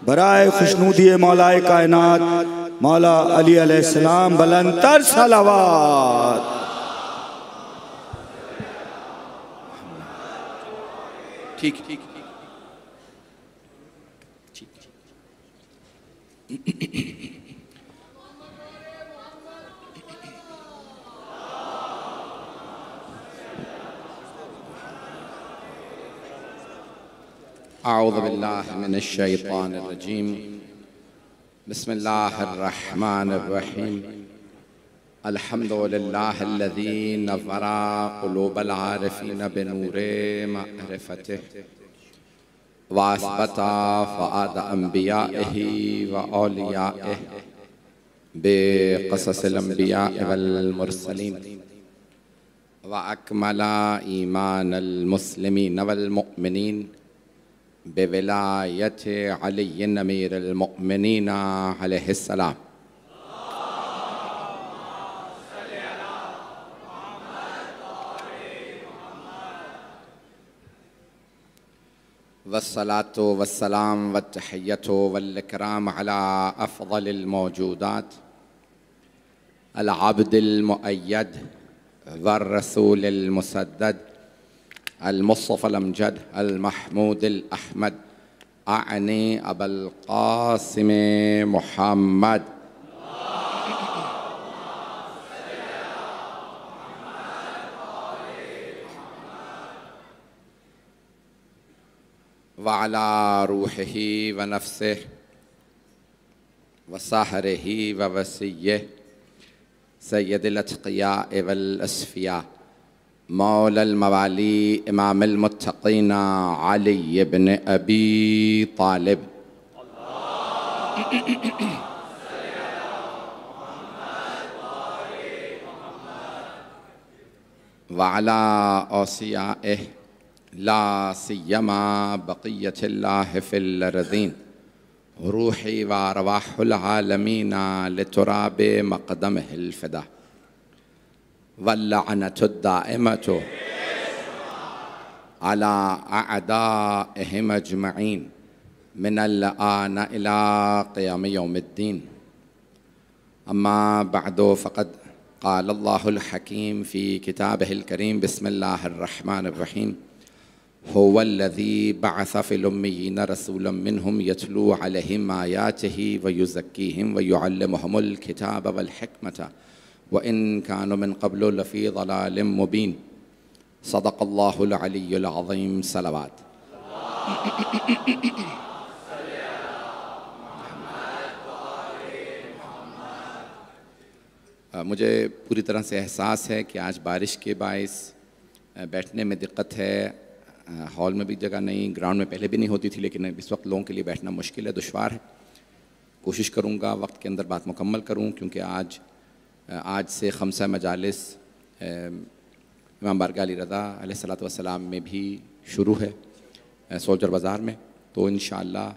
बराए खुशनूदी मौलाए कायनात मौला अली अलैहिस्सलाम बुलंदतर सलावत। ठीक ठीक अऊज़ु बिल्लाहि मिनश शैतानिर रजीम। बिस्मिल्लाहिर रहमानिर रहीम। अल्हम्दुलिल्लाहिल्लज़ी नव्वरा क़ुलूबल आरिफ़ीन बिनूरे मअरिफ़तिहि व असबता फ़ुआद अंबियाइहि व औलियाइहि बिक़ससिल अंबियाइ वल मुरसलीन व अकमला ईमानल मुस्लिमीन वल मुअमिनीन बेविलायत अली अमीरुल मुअमिनीन अलैहिस्सलाम। वस्सलातु वस्सलाम वत्तहिय्यतु वल इकराम अला अफ़ज़लिल मौजूदात अल अब्दिल मुअय्यद वर रसूलिल मुसद्दद अल मुस्तफ़ल अमजद अल महमूदिल अहमद आने अबुल क़ासिम मुहम्मद। व अला रूहिही व नफ्सिही व सहरिही व वसिय्यिही सय्यदिल अत्क़ियाए वल अस्फ़िया मौलल मवाली इमामुल मुत्तक़ीन अली इब्न अबी तालिब। व अला औसियाइहि ला सिय्यमा बक़िय्यतिल्लाहि फिल अर्ज़ीन रूही व अरवाहुल आलमीन लितुराबि मक़दमिहिल फ़िदा वल्लअनतु दाइमतु अला अअदाइहिम अजमईन मिनल आन इला क़ियाम यौमिद्दीन। अम्मा बअदु फ़क़द क़ाल अल्लाहुल हकीम फ़ी किताबिहिल करीम बिस्मिल्लाहिर रहमानिर रहीम हुवल्लज़ी बअस फ़िल उम्मिय्यीन रसूलन मिनहुम यतलू अलैहिम आयातिही व युज़क्कीहिम व युअल्लिमुहुमुल किताब वल हिकमत व इन कानू मिन क़ब्लु लफ़ी ज़लालिम मुबीन। सदक़ल्लाहुल अलियुल अज़ीम। सलावत। मुझे पूरी तरह से एहसास है कि आज बारिश के बाइस बैठने में दिक्कत है। हॉल में भी जगह नहीं, ग्राउंड में पहले भी नहीं होती थी, लेकिन इस वक्त लोगों के लिए बैठना मुश्किल है, दुश्वार है। कोशिश करूँगा वक्त के अंदर बात मुकम्मल करूँ, क्योंकि आज से खमसा मजालिस इमाम बारगाह अली रज़ा अलैहिस्सलातु वस्सलाम में भी शुरू है सोल्जर बाज़ार में। तो इंशाअल्लाह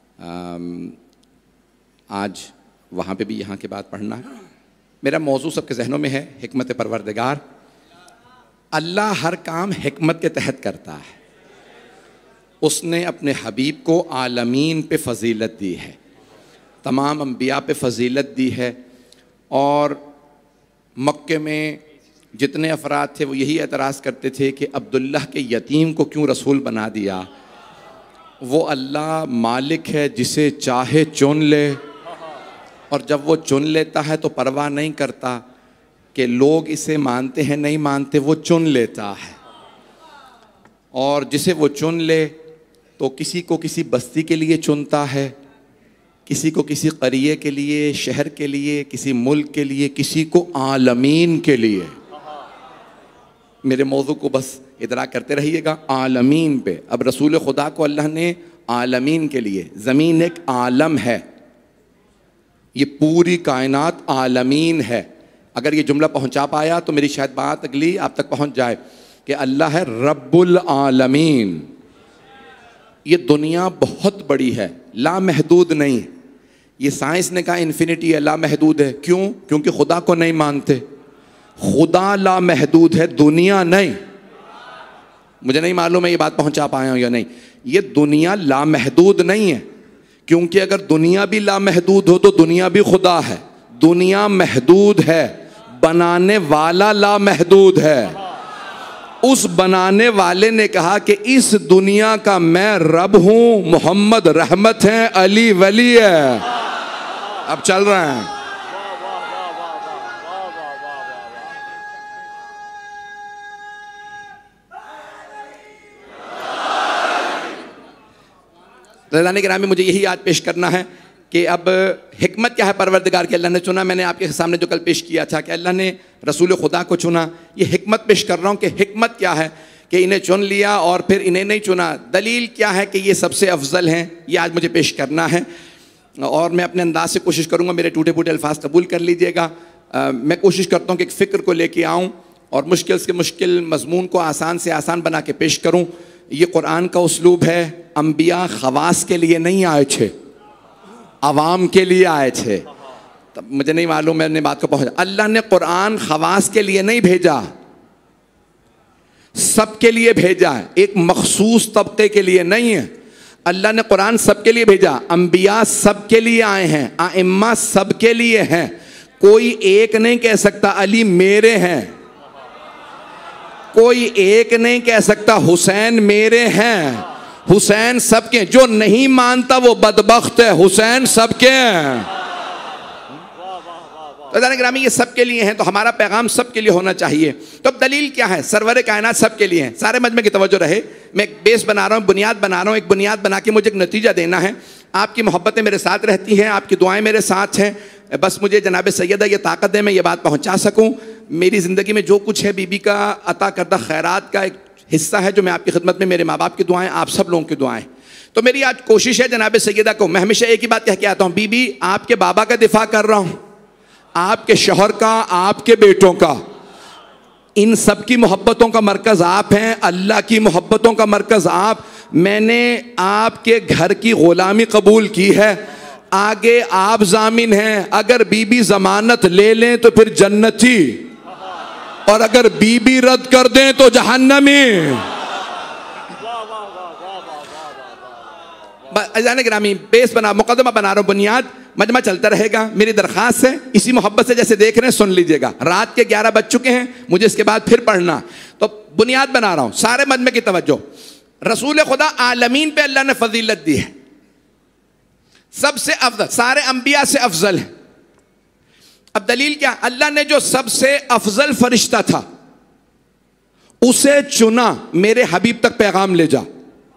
आज वहाँ पे भी यहाँ के बाद पढ़ना है। मेरा मौजू सबके जहनों में है, हिकमत परवरदिगार। अल्लाह हर काम हिकमत के तहत करता है। उसने अपने हबीब को आलमीन पे फ़जीलत दी है, तमाम अंबिया पे फ़जीलत दी है। और मक्के में जितने अफराद थे वो यही एतराज़ करते थे कि अब्दुल्लाह के यतीम को क्यों रसूल बना दिया। वो अल्लाह मालिक है, जिसे चाहे चुन ले, और जब वो चुन लेता है तो परवाह नहीं करता कि लोग इसे मानते हैं नहीं मानते, वो चुन लेता है। और जिसे वो चुन ले तो किसी को किसी बस्ती के लिए चुनता है, किसी को किसी क़रिये के लिए, शहर के लिए, किसी मुल्क के लिए, किसी को आलमीन के लिए। मेरे मौजू को बस इदरा करते रहिएगा, आलमीन पे। अब रसूल खुदा को अल्लाह ने आलमीन के लिए, ज़मीन एक आलम है, ये पूरी कायनात आलमीन है। अगर ये जुमला पहुंचा पाया तो मेरी शायद बात अगली आप तक पहुंच जाए कि अल्लाह है रब्बुल आलमीन। ये दुनिया बहुत बड़ी है, लामहदूद नहीं। ये साइंस ने कहा इन्फिनिटी है, लामहदूद है। क्यों? क्योंकि खुदा को नहीं मानते। खुदा लामहदूद है, दुनिया नहीं। मुझे नहीं मालूम है ये बात पहुंचा पाया हूं या नहीं। ये दुनिया लामहदूद नहीं है, क्योंकि अगर दुनिया भी लामहदूद हो तो दुनिया भी खुदा है। दुनिया महदूद है, बनाने वाला लामहदूद है। उस बनाने वाले ने कहा कि इस दुनिया का मैं रब हूं, मोहम्मद रहमत है, अली वली है। अब चल रहे हैं। रज़ाने गिरामी, मुझे यही आज पेश करना है कि अब हिकमत क्या है परवरदिगार की। अल्लाह ने चुना, मैंने आपके सामने जो कल पेश किया था कि अल्लाह ने रसूल खुदा को चुना। ये हिकमत पेश कर रहा हूँ कि हिकमत क्या है कि इन्हें चुन लिया और फिर इन्हें नहीं चुना। दलील क्या है कि ये सबसे अफजल हैं, ये आज मुझे पेश करना है। और मैं अपने अंदाज से कोशिश करूँगा, मेरे टूटे फूटे अल्फाज कबूल कर लीजिएगा। मैं कोशिश करता हूँ कि एक फ़िक्र को लेके आऊँ और मुश्किल से मुश्किल मजमून को आसान से आसान बना के पेश करूँ। ये कुरान का उसलूब है। अम्बिया खवास के लिए नहीं आए थे, अवाम के लिए आए थे। तब मुझे नहीं मालूम मैंने बात को पहुंचा। अल्लाह ने कुरान खवास के लिए नहीं भेजा, सबके लिए भेजा है, एक मखसूस तबके के लिए नहीं है। अल्लाह ने कुरान सबके लिए भेजा। अम्बिया सबके लिए आए हैं, आइम्मा सबके लिए हैं। कोई एक नहीं कह सकता अली मेरे हैं, कोई एक नहीं कह सकता हुसैन मेरे हैं। हुसैन सबके, जो नहीं मानता वो बदबख्त है। हुसैन सबके हैं। रज़ाने गिरामी, ये सबके लिए हैं, तो हमारा पैगाम सबके लिए होना चाहिए। तो अब दलील क्या है? सरवर कायनात सबके लिए हैं। सारे मजमे की तवज्जो रहे, मैं एक बेस बना रहा हूँ, बुनियाद बना रहा हूँ। एक बुनियाद बना के मुझे एक नतीजा देना है। आपकी मोहब्बतें मेरे साथ रहती हैं, आपकी दुआएं मेरे साथ हैं। बस मुझे जनाब सैयदा ये ताकत है, मैं ये बात पहुँचा सकूँ। मेरी ज़िंदगी में जो कुछ है बीबी का अता करदा खैरात का एक हिस्सा है जो मैं आपकी खिदमत में, मेरे माँ बाप की दुआएं, आप सब लोगों की दुआएं। तो मेरी आज कोशिश है जनाब सैयदा को, मैं हमेशा एक ही बात कह के आता हूँ, बीबी आपके बाबा का दिफा कर रहा हूँ, आपके शौहर का, आपके बेटों का, इन सब की मोहब्बतों का मरकज़ आप हैं। अल्लाह की मोहब्बतों का मरकज़ आप। मैंने आपके घर की ग़ुलामी कबूल की है, आगे आप जामिन हैं। अगर बीबी ज़मानत ले लें तो फिर जन्नती, और अगर बीबी रद्द कर दें तो जहन्नमी। अज़ान गिरामी, बेस बना, मुकदमा बना रहा हूँ, बुनियाद, मजमा चलता रहेगा। मेरी दरख्वास्त है, इसी मोहब्बत से जैसे देख रहे हैं सुन लीजिएगा। रात के 11 बज चुके हैं, मुझे इसके बाद फिर पढ़ना, तो बुनियाद बना रहा हूँ। सारे मजमे की तवज्जो। रसूल खुदा आलमीन पे अल्लाह ने फजीलत दी है, सबसे अफजल, सारे अंबिया से अफजल है। अब दलील क्या? अल्लाह ने जो सबसे अफजल फरिश्ता था उसे चुना, मेरे हबीब तक पैगाम ले जा।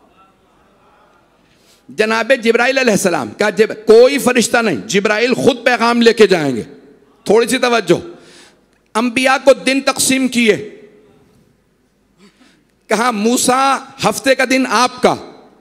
जनाब जिब्राइल अलैहिस्सलाम का, कोई फरिश्ता नहीं, जिब्राइल खुद पैगाम लेके जाएंगे। थोड़ी सी तवज्जो। अंबिया को दिन तकसीम किए, कहा मूसा हफ्ते का दिन आपका,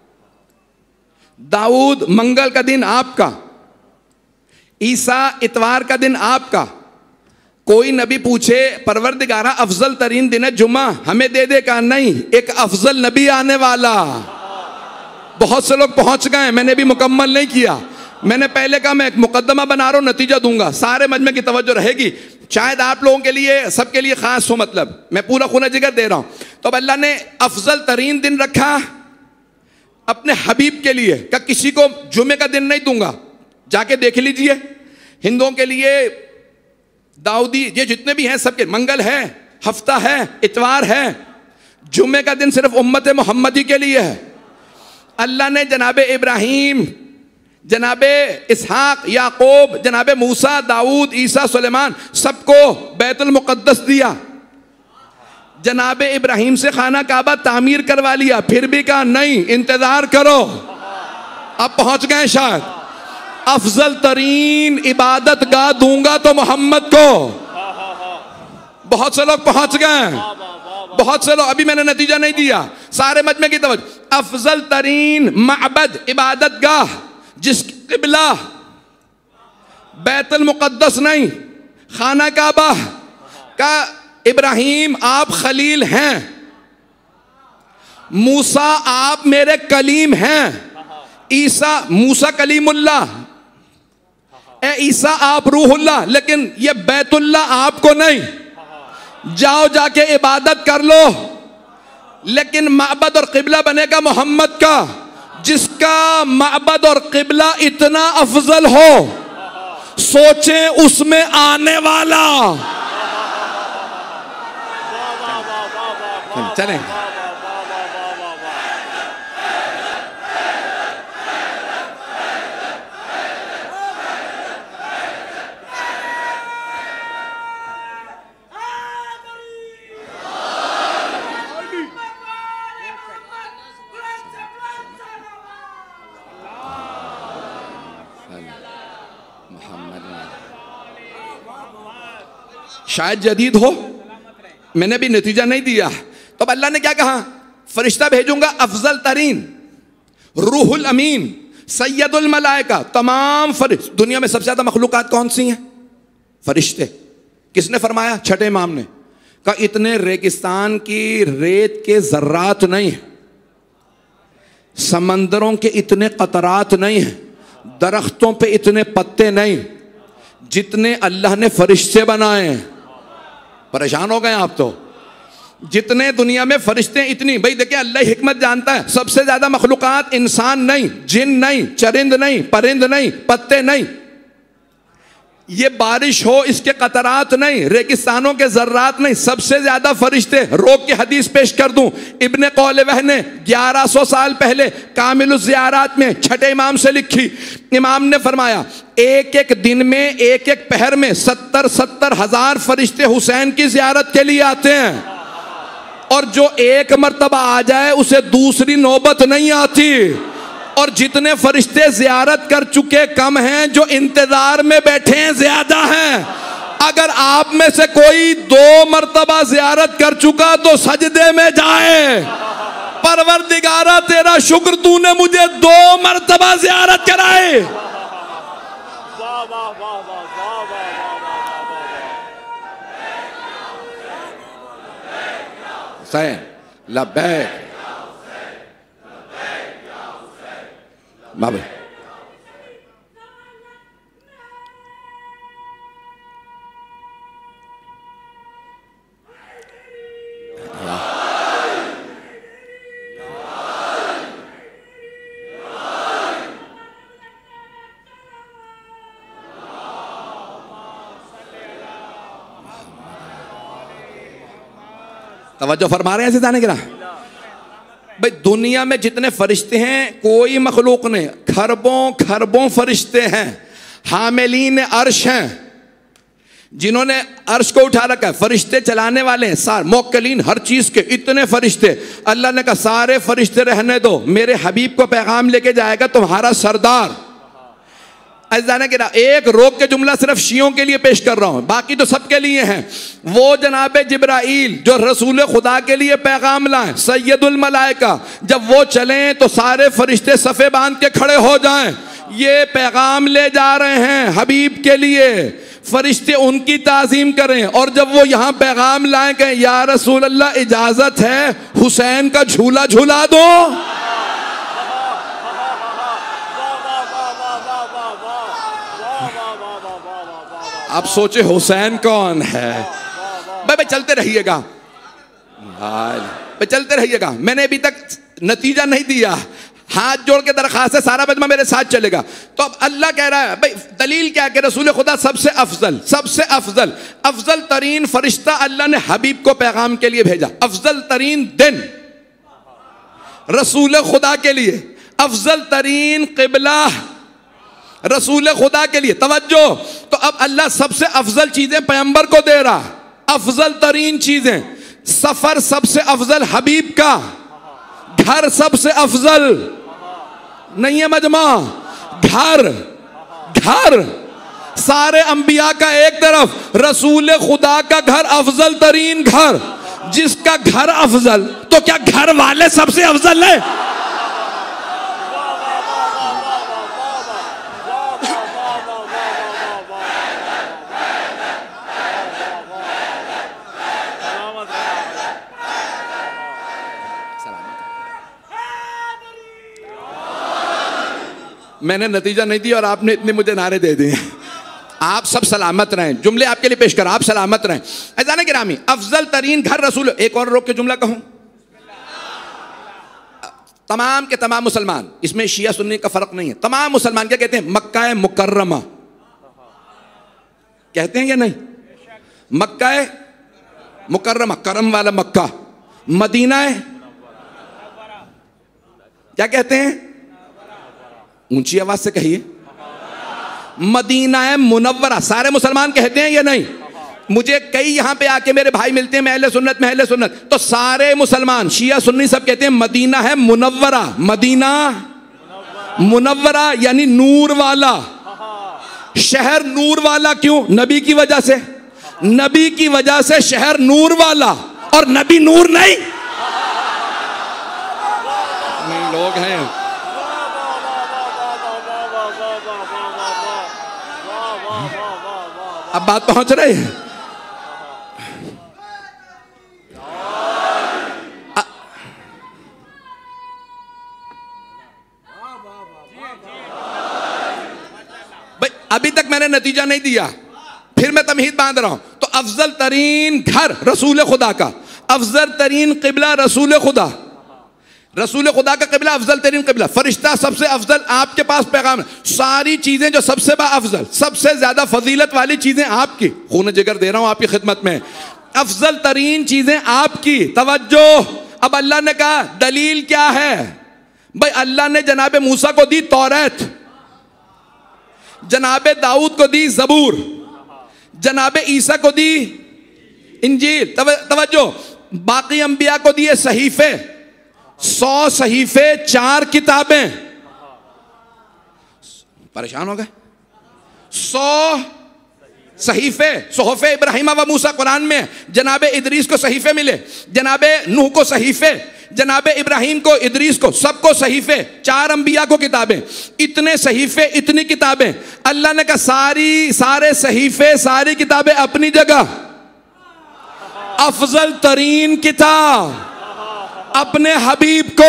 दाऊद मंगल का दिन आपका, ईसा इतवार का दिन आपका। कोई नबी पूछे परवरदिगारा अफजल तरीन दिन है जुमा, हमें दे दे का नहीं, एक अफजल नबी आने वाला। बहुत से लोग पहुंच गए, मैंने भी मुकम्मल नहीं किया। मैंने पहले कहा मैं एक मुकदमा बना रहा हूं, नतीजा दूंगा। सारे मजमे की तवज्जो रहेगी, शायद आप लोगों के लिए, सबके लिए खास हो, मतलब मैं पूरा खून जिगर दे रहा हूं। तो अब अल्लाह ने अफजल तरीन दिन रखा अपने हबीब के लिए, क्या किसी को जुमे का दिन नहीं दूंगा, जाके देख लीजिए। हिंदुओं के लिए दाऊदी, ये जितने भी हैं सबके, मंगल है, हफ्ता है, इतवार है, जुमे का दिन सिर्फ उम्मत मोहम्मदी के लिए है। अल्लाह ने जनाबे इब्राहीम, जनाबे इसहाक, याकूब, जनाबे मूसा, दाऊद, ईसा, सुलेमान, सबको बैतुल मुक़द्दस दिया। जनाबे इब्राहीम से खाना काबा तामीर करवा लिया, फिर भी कहा नहीं, इंतजार करो, अब पहुंच गए शायद। अफजल तरीन इबादत गाह दूंगा तो मोहम्मद को। बहुत से लोग पहुंच गए, बहुत से लोग, अभी मैंने नतीजा नहीं दिया। सारे मजमे की तवज्जो। अफजल तरीन मअबद, इबादत गाह, जिस किबला बैतुल मुक़द्दस नहीं, खाना काबा का, इब्राहीम आप खलील हैं, मूसा आप मेरे कलीम हैं, ईसा, मूसा कलीमुल्लाह, ईसा आप रूहुल्लाह, लेकिन ये बैतुल्लाह आपको नहीं। जाओ जाके इबादत कर लो, लेकिन माबद और किबला बनेगा मोहम्मद का। जिसका माबद और किबला इतना अफजल हो, सोचें उसमें आने वाला। चलें शायद जदीद हो, मैंने भी नतीजा नहीं दिया। तो अब अल्लाह ने क्या कहा, फरिश्ता भेजूंगा अफजल तरीन, रूहुल अमीन, सैयदुल मलाइका। तमाम फरिश्ते, दुनिया में सबसे ज्यादा मखलूकात कौन सी हैं? फरिश्ते। किसने फरमाया? छठे इमाम ने कहा इतने रेगिस्तान की रेत के जर्रात नहीं है, समंदरों के इतने कतरात नहीं है, दरख्तों पे इतने पत्ते नहीं, जितने अल्लाह ने फरिश्ते बनाए हैं। परेशान हो गए आप तो, जितने दुनिया में फरिश्ते इतनी। भाई देखिए, अल्लाह हिकमत जानता है, सबसे ज्यादा मखलूकात इंसान नहीं, जिन नहीं, चरिंद नहीं, परिंद नहीं, पत्ते नहीं, ये बारिश हो इसके कतरात नहीं, रेगिस्तानों के जर्रात नहीं, सबसे ज्यादा फरिश्ते। रोक के हदीस पेश कर दूं, इब्ने कौलवह ने 1100 साल पहले कामिलुज़ ज़ियारात में छठे इमाम से लिखी। इमाम ने फरमाया एक एक दिन में, एक एक पहर में 70-70 हजार फरिश्ते हुसैन की ज़ियारत के लिए आते हैं, और जो एक मर्तबा आ जाए उसे दूसरी नौबत नहीं आती। और जितने फरिश्ते ज़ियारत कर चुके कम हैं, जो इंतजार में बैठे हैं ज्यादा हैं। अगर आप में से कोई 2 मर्तबा ज़ियारत कर चुका तो सजदे में जाए, परवरदिगारा तेरा शुक्र तूने मुझे 2 मर्तबा ज़ियारत कराए। लब्बैक बाबा। तवज्जो फरमा रहे हैं सिताने गिरा। भाई दुनिया में जितने फरिश्ते हैं कोई मखलूक नहीं, खरबों खरबों फरिश्ते हैं, हामिलीन अर्श हैं, जिन्होंने अर्श को उठा रखा है, फरिश्ते चलाने वाले हैं, सारे मोक्कलीन हर चीज के, इतने फरिश्ते। अल्लाह ने कहा सारे फरिश्ते रहने दो, मेरे हबीब को पैगाम लेके जाएगा तुम्हारा सरदार। अज़ाने के एक रोक के जुमला सिर्फ शियों के लिए पेश कर रहा हूं, बाकी तो सबके लिए हैं। वो जनाबे जिब्राइल जो रसूल खुदा के लिए पैगाम लाए, सैयदुल मलाइका, जब वो चलें तो सारे फरिश्ते सफ़े बांध के खड़े हो जाएं, ये पैगाम ले जा रहे हैं हबीब के लिए, फरिश्ते उनकी ताज़ीम करें। और जब वो यहाँ पैगाम लाए कहें या रसूल अल्लाह इजाज़त है हुसैन का झूला झूला दो। आप सोचे हुसैन कौन है? भाई चलते रहिएगा, भाई चलते रहिएगा। मैंने अभी तक नतीजा नहीं दिया, हाथ जोड़ के दरखास्त है सारा मजमा मेरे साथ चलेगा। तो अब अल्लाह कह रहा है, भाई दलील क्या कि रसूल खुदा सबसे अफजल, सबसे अफजल, अफजल तरीन फरिश्ता अल्लाह ने हबीब को पैगाम के लिए भेजा। अफजल तरीन दिन रसूल खुदा के लिए, अफजल तरीन क़िबला रसूल खुदा के लिए। तवज्जो, तो अब अल्लाह सबसे अफजल चीजें पैगंबर को दे रहा, अफजल तरीन चीजें। सफर सबसे अफजल हबीब का, घर सबसे अफजल नहीं है मजमा, घर घर सारे अंबिया का एक तरफ, रसूल खुदा का घर अफजल तरीन घर। जिसका घर अफजल तो क्या घर वाले सबसे अफजल है? मैंने नतीजा नहीं दिया और आपने इतने मुझे नारे दे दिए। आप सब सलामत रहें, जुमले आपके लिए पेश कर, आप सलामत रहें। अज़ान गिरामी, अफजल तरीन घर रसूल। एक और रोक के जुमला कहूं, तमाम के तमाम मुसलमान, इसमें शिया सुन्नी का फर्क नहीं है, तमाम मुसलमान क्या कहते हैं? मक्का मुकर्रमा कहते हैं या नहीं? मक्का मुकर्रमा, करम वाला मक्का। मदीना है, क्या कहते हैं? ऊंची आवाज से कहिए, मदीना है मुनव्वरा। सारे मुसलमान कहते हैं या नहीं? मुझे कई यहां पे आके मेरे भाई मिलते हैं, महले सुन्नत महले सुन्नत, तो सारे मुसलमान शिया सुन्नी सब कहते हैं मदीना है मुनव्वरा। मदीना मुनव्वरा यानी नूर वाला शहर। नूर वाला क्यों? नबी की वजह से। नबी की वजह से शहर नूर वाला, और नबी नूर नहीं लोग हैं। अब बात पहुंच रही है। भाई अभी तक मैंने नतीजा नहीं दिया, फिर मैं तमहीद बांध रहा हूं। तो अफजल तरीन घर रसूल खुदा का, अफजल तरीन किबला रसूल खुदा, रसूल खुदा का किबला अफजल तरीन किबला, फरिश्ता सबसे अफजल, आपके पास पैगाम है। सारी चीजें जो सबसे अफजल, सबसे ज्यादा फजीलत वाली चीजें आपकी, खून जिगर दे रहा हूं आपकी खिदमत में, अफजल तरीन चीजें आपकी। तवज्जो, अब अल्लाह ने कहा दलील क्या है? भाई अल्लाह ने जनाबे मूसा को दी तौरात, जनाबे दाऊद को दी जबूर, जनाबे ईसा को दी इंजील। तवज्जो, बाकी अंबिया को दिए सहीफे, 100 सहीफे, 4 किताबें। परेशान हो गए? 100 सहीफे, सोहफे इब्राहिम व मूसा कुरान में। जनाबे इदरीस को सहीफे मिले, जनाबे नूह को सहीफे, जनाबे इब्राहिम को, इदरीस को, सबको सहीफे, 4 अंबिया को किताबें। इतने सहीफे, इतनी किताबें। अल्लाह ने कहा सारे सहीफे, सारी किताबें अपनी जगह, अफजल तरीन किताब अपने हबीब को।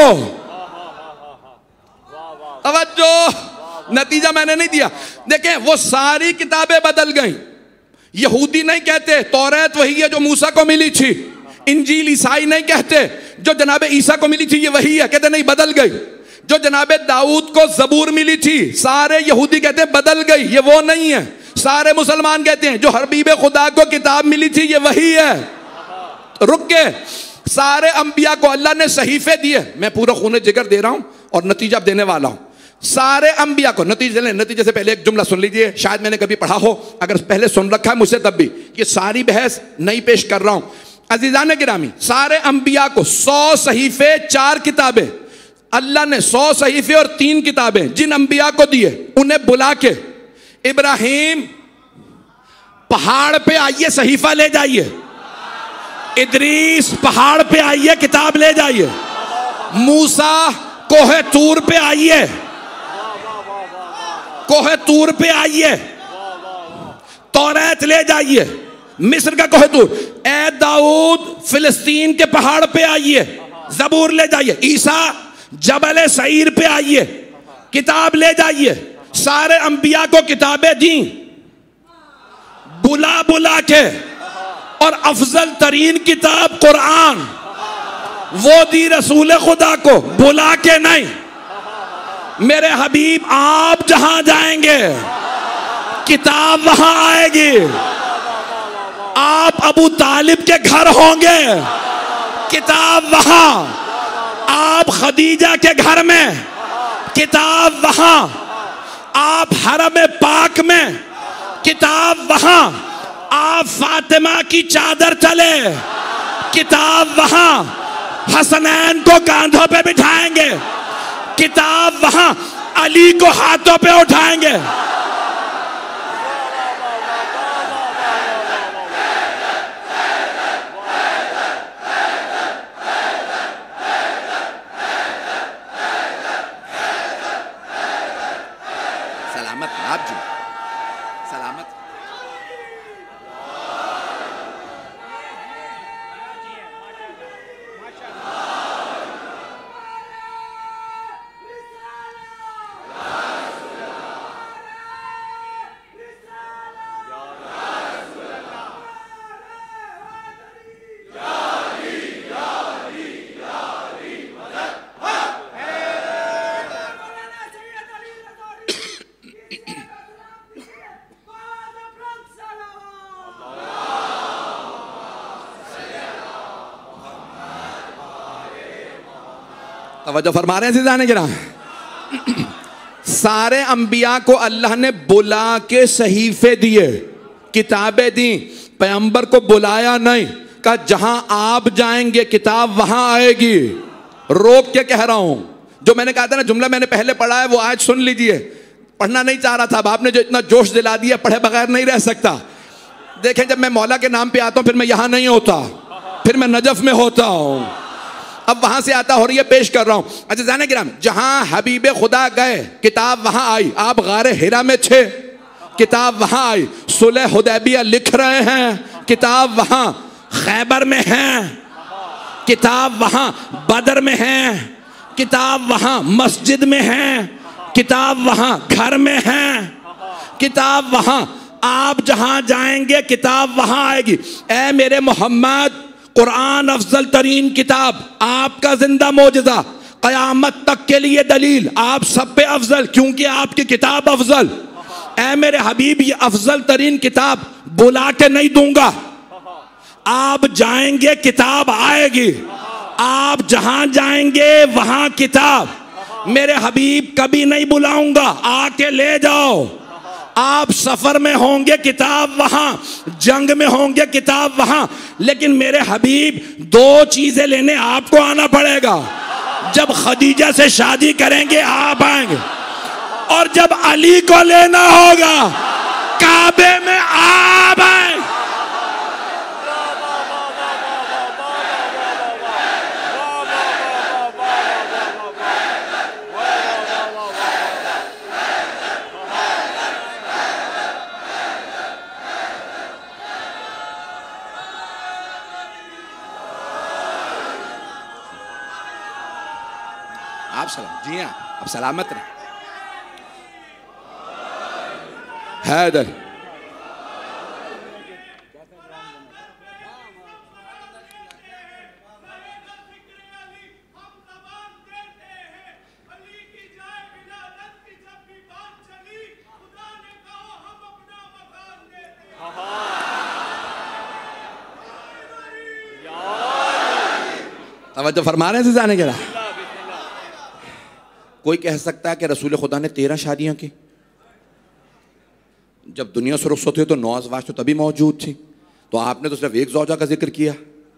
तवज्जो, नतीजा मैंने नहीं दिया। देखें, वो सारी किताबें बदल गई। यहूदी नहीं कहते तौरात वही है जो मूसा को मिली थी, इंजील ईसाई नहीं कहते जो जनाबे ईसा को मिली थी ये वही है, कहते नहीं बदल गई। जो जनाबे दाऊद को जबूर मिली थी, सारे यहूदी कहते बदल गई, ये वो नहीं है। सारे मुसलमान कहते हैं जो हबीब खुदा को किताब मिली थी ये वही है। रुक के सारे अंबिया को अल्लाह ने सहीफे दिए। मैं पूरा खून जिगर दे रहा हूं और नतीजा देने वाला हूं। सारे अंबिया को नतीजे से पहले एक जुमला सुन लीजिए, शायद मैंने कभी पढ़ा हो, अगर पहले सुन रखा है मुझसे तब भी, ये सारी बहस नहीं पेश कर रहा हूं। अजीजान गिरामी, सारे अंबिया को 100 सहीफे, 4 किताबें। अल्लाह ने 100 सहीफे और 3 किताबें जिन अंबिया को दिए, उन्हें बुला के, इब्राहिम पहाड़ पे आइए सहीफा ले जाइए, इदरीस पहाड़ पे आइए किताब ले जाइए, मूसा कोहे तूर पे आइए, कोहे तूर पे आइए तौरात ले जाइए, मिस्र का कोहे तूर। ए दाऊद फिलिस्तीन के पहाड़ पे आइए जबूर ले जाइए, ईसा जबल सईर पे आइए किताब ले जाइए। सारे अंबिया को किताबें दी बुला बुला के, और अफजल तरीन किताब कुरान वो दी रसूल खुदा को बुला के नहीं। मेरे हबीब आप जहां जाएंगे किताब वहां आएगी। आप अबू तालिब के घर होंगे किताब वहां, आप खदीजा के घर में किताब वहां, आप हरम पाक में किताब वहां, आप फातिमा की चादर तले किताब वहां, हसनैन को कांधों पे बिठाएंगे किताब वहां, अली को हाथों पे उठाएंगे। सलामत आप जी, सलामत। तवज्जो फरमा रहे हैं ज़िंदाने गिरा। सारे अंबिया को अल्लाह ने बुला के सहीफे दिए, किताबें दी, पैगंबर को बुलाया नहीं, कहा जहां आप जाएंगे किताब वहां आएगी। रोक के कह रहा हूं, जो मैंने कहा था ना जुमला मैंने पहले पढ़ा है वो आज सुन लीजिए। पढ़ना नहीं चाह रहा था, अब आपने जो इतना जोश दिला दिया, पढ़े बगैर नहीं रह सकता। देखें, जब मैं मौला के नाम पे आता हूं फिर मैं यहां नहीं होता, फिर मैं नजफ में होता हूं। अब वहां से आता हो रही है, पेश कर रहा हूं। अच्छा जाने गिराम, जहां हबीबे खुदा गए किताब वहां आई। आप गारे हिरा में थे, किताब वहां आई। सुलह हुदैबिया लिख रहे हैं, किताब वहां। खैबर में है, किताब वहां। बदर में है, किताब वहां। मस्जिद में है, किताब वहां। घर में है, किताब वहां। आप जहां जाएंगे किताब वहां आएगी। ऐ मेरे मोहम्मद, कुरान अफजल तरीन किताब, आपका जिंदा मौजज़ा, क़यामत तक के लिए दलील, आप सब पे अफजल क्योंकि आपकी किताब अफजल। ऐ मेरे हबीब, ये अफजल तरीन किताब बुला के नहीं दूंगा, आप जाएंगे किताब आएगी। आप जहां जाएंगे वहां किताब। मेरे हबीब कभी नहीं बुलाऊंगा, आके ले जाओ। आप सफर में होंगे किताब वहां, जंग में होंगे किताब वहां। लेकिन मेरे हबीब दो चीजें लेने आपको आना पड़ेगा। जब खदीजा से शादी करेंगे आप आएंगे, और जब अली को लेना होगा काबे में आप आएंगे। आप सलाम, जी हाँ, आप सलामत रहे। हैदर तवज्जो फरमा रहे हैं जाने के लिए। कोई कह सकता है कि रसूल खुदा ने 13 शादियां की। जब दुनिया से रुखसत हुई तो 9 अज़वाज तो तभी मौजूद थी, तो आपने तो सिर्फ एक ज़ौजा का जिक्र किया।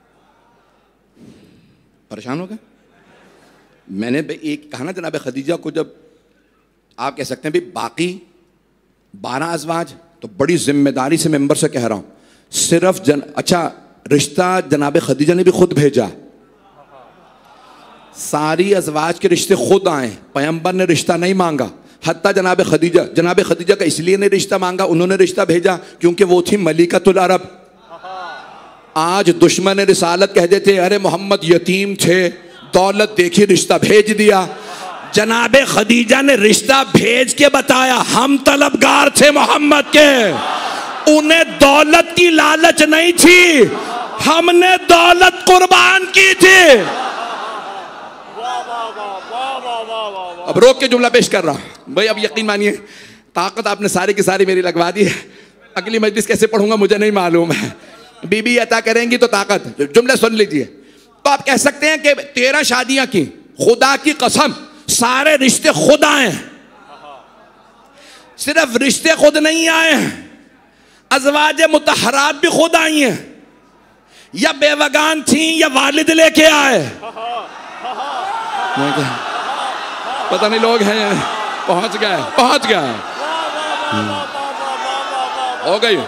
परेशान हो गए। मैंने एक कहा ना जनाब खदीजा को, जब आप कह सकते हैं भी बाकी 12 अज़वाज, तो बड़ी जिम्मेदारी से मेंबर से कह रहा हूं सिर्फ अच्छा रिश्ता जनाब खदीजा ने भी खुद भेजा। सारी अज़वाज के रिश्ते खुद आए, पैगंबर ने रिश्ता नहीं मांगा। हत्ता जनाब खदीजा का इसलिए नहीं रिश्ता मांगा, उन्होंने रिश्ता भेजा क्योंकि वो थी मलिकतुल अरब। आज दुश्मन रिसालत कह देते अरे मोहम्मद यतीम थे, दौलत देखी रिश्ता भेज दिया। जनाब खदीजा ने रिश्ता भेज के बताया हम तलबगार थे मोहम्मद के, उन्हें दौलत की लालच नहीं थी, हमने दौलत कुर्बान की थी। अब रोक के जुमला पेश कर रहा हूं भाई, अब यकीन मानिए ताकत आपने सारी की सारी मेरी लगवा दी है। अगली मजलिस कैसे पढ़ूंगा मुझे नहीं मालूम है, बीबी अता करेंगी तो ताकत। जुमला सुन लीजिए। तो आप कह सकते हैं कि 13 शादियां की, खुदा की कसम सारे रिश्ते खुद आए। सिर्फ रिश्ते खुद नहीं आए, अज़वाज मुतहरात भी खुद आई हैं, या बेवगान थी या वालिद लेके आए। पता नहीं लोग हैं, पहुंच गए हो गई।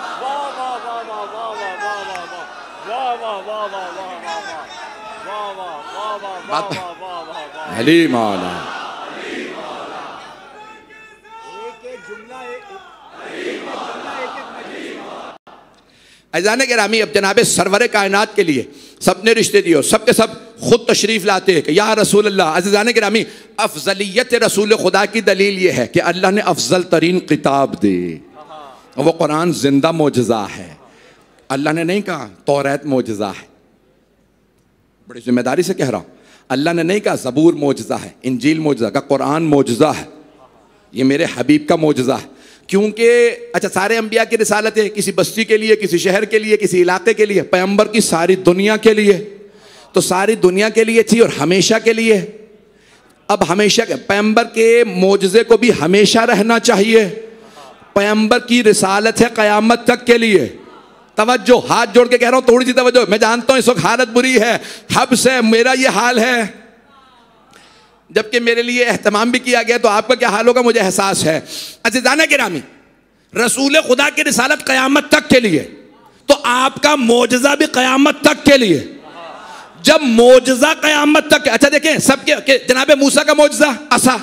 अली मौला अजाने के रामी, अब जनाबे सरवरे कायनात के लिए सबने रिश्ते दिए, सबके सब खुद तशरीफ लाते हैं कि या रसूल अल्लाह। अज़ीज़ाने के रामी, अफजलियत रसूल खुदा की दलील ये है कि अल्लाह ने अफजल तरीन किताब दी, वो कुरान जिंदा मोजज़ा है। अल्लाह ने नहीं कहा तौरात मोजज़ा है, बड़ी जिम्मेदारी से कह रहा हूँ। अल्लाह ने नहीं कहा ज़बूर मोजज़ा है, इंजील मोजज़ा का, कुरान मोजज़ा है, ये मेरे हबीब का मोजज़ा है। क्योंकि अच्छा सारे अंबिया की रिसालत है, किसी बस्ती के लिए, किसी शहर के लिए, किसी इलाके के लिए, पैगंबर की सारी दुनिया के लिए, तो सारी दुनिया के लिए थी और हमेशा के लिए। अब हमेशा पैगंबर के मोजज़े को भी हमेशा रहना चाहिए। पैगंबर की रिसालत है क़यामत तक के लिए। तवज्जो, हाथ जोड़ के कह रहा हूं, थोड़ी सी तवज्जो। मैं जानता हूं इस वक्त हालत बुरी है, हब्स है, मेरा ये हाल है, जबकि मेरे लिए एहतमाम भी किया गया, तो आपका क्या हाल होगा मुझे एहसास है। अज़ीज़ान गिरामी, रसूल खुदा की रिसालत क़यामत तक के लिए, तो आपका मोजज़ा भी क़यामत तक के लिए। जब मोजज़ा क़यामत तक, अच्छा देखें सबके, जनाब मूसा का मोजज़ा असा,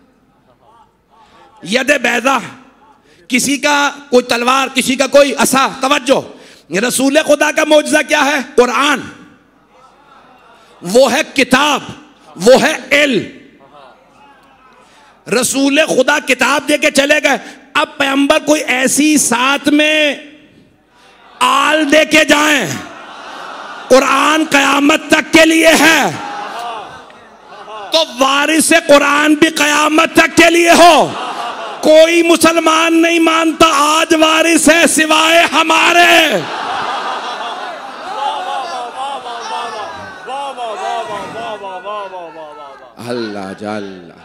यद बैदा, किसी का कोई तलवार, किसी का कोई असा। तवज्जो, रसूल खुदा का मोजज़ा क्या है? कुरान, वो है किताब, वो है इल्म। रसूल खुदा किताब दे के चले गए। अब पैगंबर कोई ऐसी साथ में आल दे के जाएं, कुरान क़यामत तक के लिए है, तो वारिस कुरान भी क़यामत तक के लिए हो। कोई मुसलमान नहीं मानता आज वारिस है सिवाय हमारे। अल्लाह जल्ला।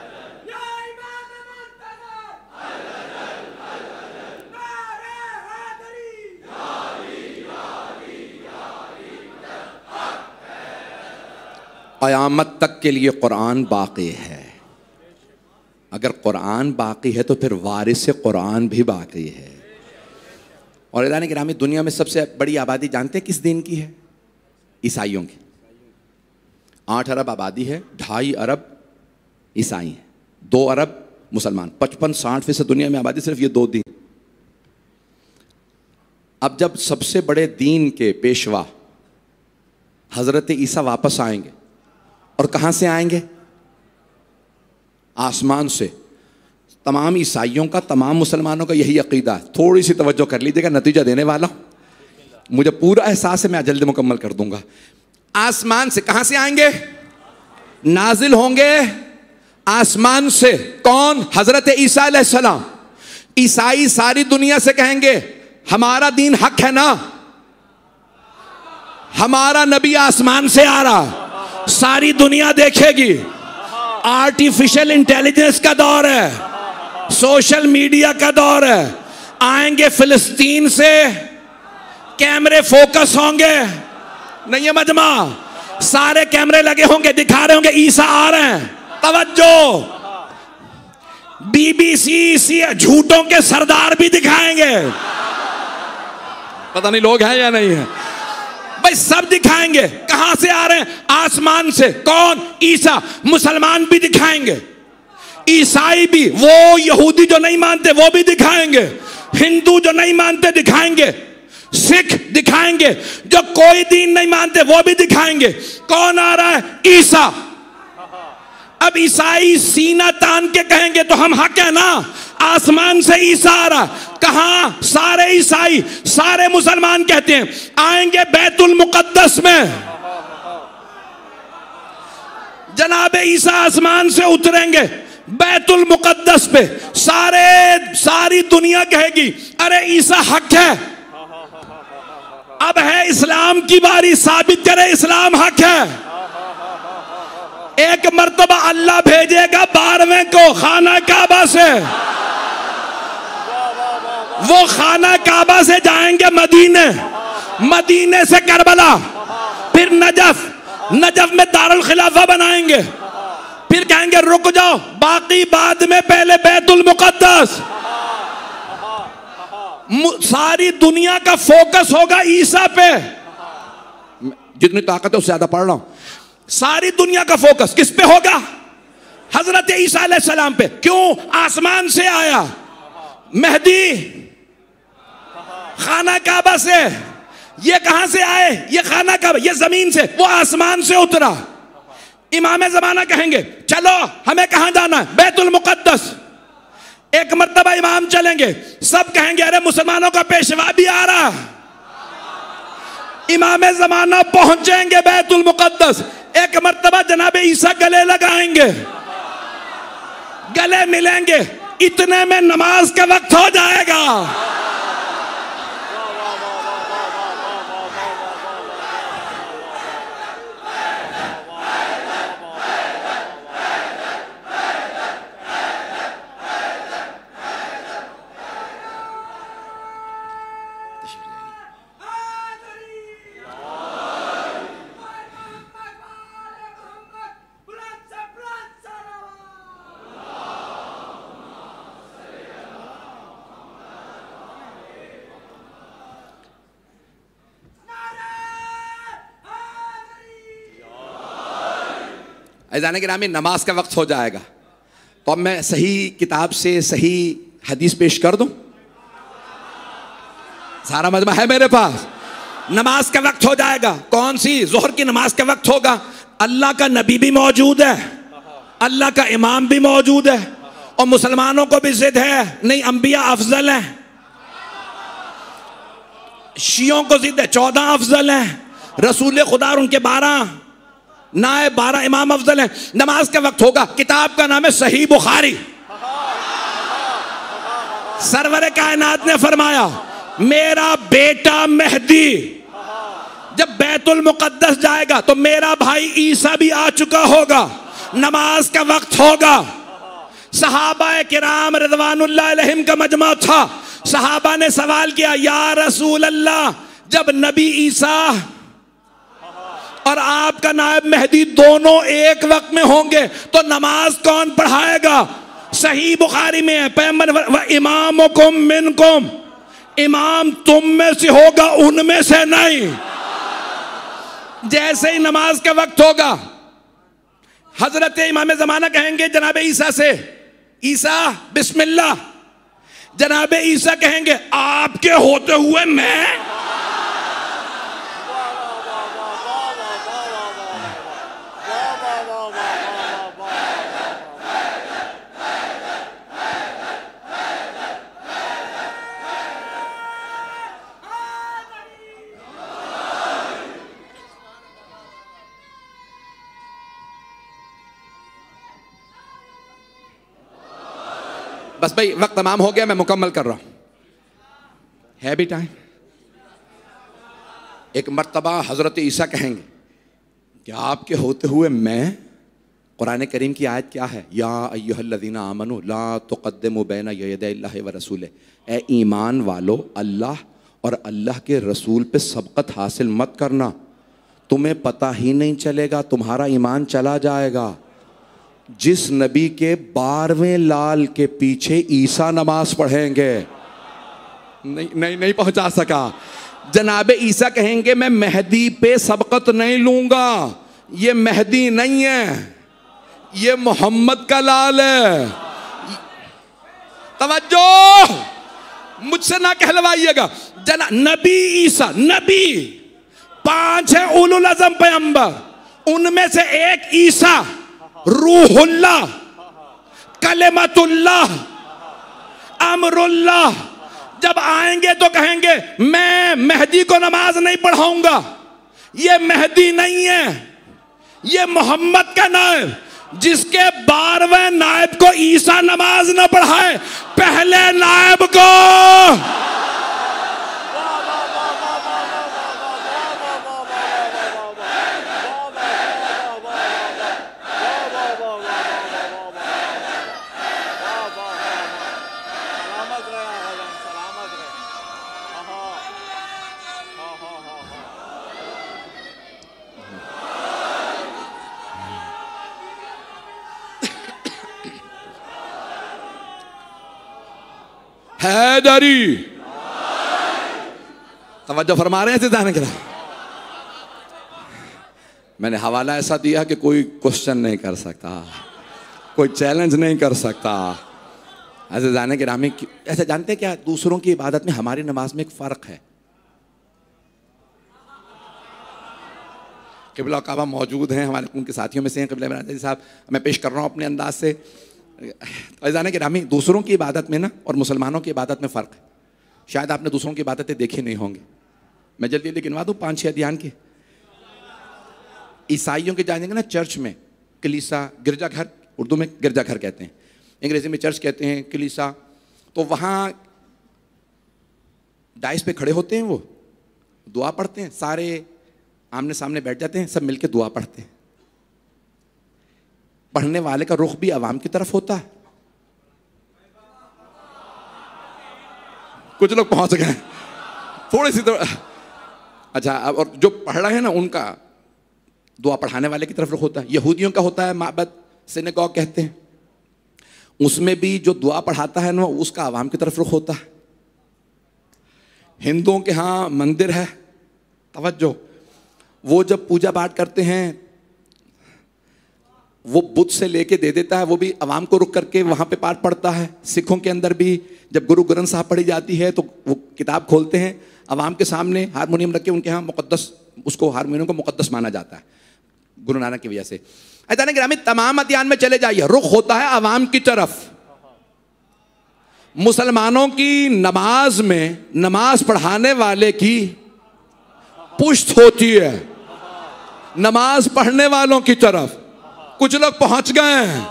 क़यामत तक के लिए कुरान बाक़ी है। अगर कुरान बाक़ी है तो फिर वारिस कुरान भी बाक़ी है। और इदाने गिरामी, दुनिया में सबसे बड़ी आबादी जानते हैं किस दिन की है? ईसाइयों की। 8 अरब आबादी है, 2.5 अरब ईसाई हैं, 2 अरब मुसलमान। 55-60% दुनिया में आबादी सिर्फ ये 2 दिन। अब जब सबसे बड़े दीन के पेशवा हज़रत ईसा वापस आएंगे, और कहाँ से आएंगे? आसमान से। तमाम ईसाइयों का, तमाम मुसलमानों का यही अकीदा है। थोड़ी सी तवज्जो कर लीजिएगा, नतीजा देने वाला हूं, मुझे पूरा एहसास है, मैं जल्दी मुकम्मल कर दूंगा। आसमान से कहां से आएंगे? नाजिल होंगे आसमान से। कौन? हजरत ईसा अलैहिस्सलाम। ईसाई सारी दुनिया से कहेंगे हमारा दीन हक है ना, हमारा नबी आसमान से आ रहा। सारी दुनिया देखेगी। आर्टिफिशियल इंटेलिजेंस का दौर है, सोशल मीडिया का दौर है। आएंगे फिलिस्तीन से, कैमरे फोकस होंगे, नहीं है मजमा, सारे कैमरे लगे होंगे, दिखा रहे होंगे ईसा आ रहे हैं। तवज्जो, BBC झूठों के सरदार भी दिखाएंगे। पता नहीं लोग हैं या नहीं है भाई, सब दिखाएंगे। कहां से आ रहे हैं? आसमान से। कौन? ईसा। मुसलमान भी दिखाएंगे, ईसाई भी, वो यहूदी जो नहीं मानते वो भी दिखाएंगे, हिंदू जो नहीं मानते दिखाएंगे, सिख दिखाएंगे, जो कोई दीन नहीं मानते वो भी दिखाएंगे। कौन आ रहा है? ईसा। अब ईसाई सीना तान के कहेंगे तो हम हक है ना, आसमान से ईसा आ रहा। कहां? सारे ईसाई, सारे मुसलमान कहते हैं आएंगे बैतुल मुकद्दस में। जनाबे ईसा आसमान से उतरेंगे बैतुल मुकद्दस पे। सारी दुनिया कहेगी अरे ईसा हक है। अब है इस्लाम की बारी, साबित करे इस्लाम हक है। एक मर्तबा अल्लाह भेजेगा 12वें को खाना काबा से। वो खाना काबा से जाएंगे मदीने, मदीने से करबला, फिर नजफ, नजफ में दारुल खिलाफा बनाएंगे, फिर कहेंगे रुक जाओ, बाकी बाद में, पहले बैतुल मुकद्दस। सारी दुनिया का फोकस होगा ईसा पे। जितनी ताकत है उससे ज्यादा पढ़ रहा हूं। सारी दुनिया का फोकस किस पे होगा? हजरत ईसा अलैहिस्सलाम पे। क्यों? आसमान से आया। मेहदी खाना काबा से। ये कहां से आए? ये खाना काबा, ये जमीन से, वो आसमान से उतरा। इमाम ज़माना कहेंगे चलो हमें कहां जाना है? बैतुल मुकद्दस। एक मर्तबा इमाम चलेंगे, सब कहेंगे अरे मुसलमानों का पेशवा भी आ रहा। इमाम ज़माना पहुंचेंगे बैतुल मुकद्दस। एक मर्तबा जनाबे ईसा गले लगाएंगे, गले मिलेंगे, इतने में नमाज का वक्त हो जाएगा। अज़ान गिरामी नमाज का वक्त हो जाएगा, तो अब मैं सही किताब से सही हदीस पेश कर दूं? सारा मजमा है मेरे पास। नमाज का वक्त हो जाएगा, कौन सी? ज़ोहर की नमाज का वक्त होगा। अल्लाह का नबी भी मौजूद है, अल्लाह का इमाम भी मौजूद है, और मुसलमानों को भी जिद है नहीं अंबिया अफजल हैं, शियों को जिद है 14 अफजल हैं, रसूल खुदा और उनके 12 नायब 12 इमाम अफजल हैं। नमाज का वक्त होगा, किताब का नाम है सही बुखारी। सरवर कायनात ने फरमाया मेरा बेटा मेहदी जब बैतुल मुकद्दस जाएगा तो मेरा भाई ईसा भी आ चुका होगा, नमाज का वक्त होगा। सहाबा किराम रिज़वानुल्लाह अलैहिम का मजमा था। सहाबा ने सवाल किया या रसूल अल्लाह, जब नबी ईसा और आपका नायब मेहदी दोनों एक वक्त में होंगे तो नमाज कौन पढ़ाएगा? सही बुखारी में है, पैगंबर व इमामुकुम मिनकुम, इमाम तुम में से होगा उनमें से नहीं। जैसे ही नमाज का वक्त होगा, हजरत इमाम ज़माना कहेंगे जनाब ईसा से, ईसा बिस्मिल्लाह। जनाब ईसा कहेंगे आपके होते हुए मैं। बस भाई वक्त तमाम हो गया, मैं मुकम्मल कर रहा हूं, है भी टाइम। एक मर्तबा हजरत ईसा कहेंगे कि आपके होते हुए मैं। कुरान करीम की आयत क्या है? या अय्युहल्लज़ीना आमनू ला तुक़द्दिमू बैना यदैल्लाहि व रसूलिह, ए ईमान वालो अल्लाह और अल्लाह के रसूल पे सबकत हासिल मत करना, तुम्हें पता ही नहीं चलेगा, तुम्हारा ईमान चला जाएगा। जिस नबी के 12वें लाल के पीछे ईसा नमाज पढ़ेंगे, नहीं पहुंचा सका। जनाब ईसा कहेंगे मैं मेहदी पे सबकत नहीं लूंगा, ये मेहदी नहीं है, ये मोहम्मद का लाल है। तवज्जो, मुझसे ना कहलवाइएगा। नबी ईसा, नबी 5 है उलुल अज़म पैगंबर, उनमें से एक ईसा रूहुल्लाह, कलिमतुल्लाह, अमरुल्लाह। जब आएंगे तो कहेंगे मैं मेहदी को नमाज नहीं पढ़ाऊंगा, ये मेहदी नहीं है, ये मोहम्मद का नायब। जिसके 12वें नायब को ईसा नमाज न पढ़ाए, पहले नायब को हैदरी। तवज्जो फरमा रहे हैं जाने के लिए। मैंने हवाला ऐसा दिया कि कोई क्वेश्चन नहीं कर सकता, कोई चैलेंज नहीं कर सकता। ऐसे जाने के नाम ऐसे जानते हैं क्या, दूसरों की इबादत में हमारी नमाज में एक फ़र्क है। क़िबला काबा मौजूद हैं, हमारे उनके साथियों में से हैं क़िबला इमरान साहब, मैं पेश कर रहा हूँ अपने अंदाज से। जाने के नामी दूसरों की इबादत में ना और मुसलमानों की इबादत में फ़र्क है। शायद आपने दूसरों की इबादतें देखी नहीं होंगी, मैं जल्दी जल्दी गिनवा दूँ 5-6 अध्यान की। ईसाइयों के जानेंगे ना चर्च में, कलीसा, गिरजाघर, उर्दू में गिरजाघर कहते हैं, अंग्रेजी में चर्च कहते हैं, कलीसा। तो वहाँ डाइस पे खड़े होते हैं, वो दुआ पढ़ते हैं, सारे आमने सामने बैठ जाते हैं, सब मिलके दुआ पढ़ते हैं। पढ़ने वाले का रुख भी अवाम की तरफ होता है। कुछ लोग पहुंच गए थोड़ी सी तो अच्छा। और जो पढ़ रहे हैं ना उनका दुआ पढ़ाने वाले की तरफ रुख होता है। यहूदियों का होता है माबद, सिनेगॉग कहते हैं, उसमें भी जो दुआ पढ़ाता है ना उसका अवाम की तरफ रुख होता है। हिंदुओं के यहाँ मंदिर है, तवज्जो, वो जब पूजा पाठ करते हैं वो बुद्ध से लेके दे देता है, वो भी अवाम को रुक करके वहाँ पे पाठ पढ़ता है। सिखों के अंदर भी जब गुरु ग्रंथ साहब पढ़ी जाती है तो वो किताब खोलते हैं, अवाम के सामने हारमोनियम रख के, उनके यहाँ मुकद्दस, उसको हारमोनियम को मुकद्दस माना जाता है गुरु नानक की वजह से। ऐसा ग्रामीण तमाम अध्ययन में चले जाइए, रुख होता है अवाम की तरफ। मुसलमानों की नमाज में नमाज पढ़ाने वाले की पुष्ट होती है नमाज पढ़ने वालों की तरफ। कुछ लोग पहुंच गए हैं,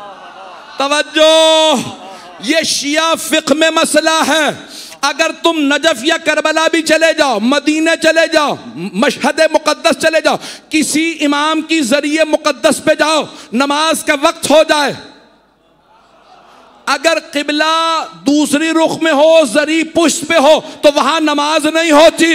तवज्जो, ये शिया फिक्र में मसला है। अगर तुम नजफ या करबला भी चले जाओ, मदीने चले जाओ, मशहद मुकद्दस चले जाओ, किसी इमाम की जरिए मुकद्दस पे जाओ, नमाज का वक्त हो जाए, अगर किबला दूसरी रुख में हो, जरी पुष्ट पे हो, तो वहां नमाज नहीं होती।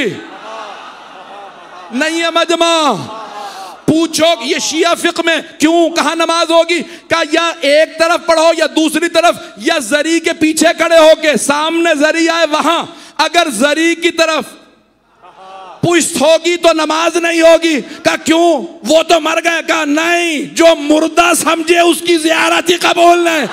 नहीं है मजमा। पूछो ये शिया फिक्र में क्यों, कहां नमाज होगी? क्या या एक तरफ पढ़ो या दूसरी तरफ, या जरी के पीछे खड़े होके, सामने जरी आए वहां। अगर जरी की तरफ पुष्ट होगी तो नमाज नहीं होगी। क्या क्यों? वो तो मर गए। क्या नहीं, जो मुर्दा समझे उसकी ज़ियारत ही कबूल नहीं।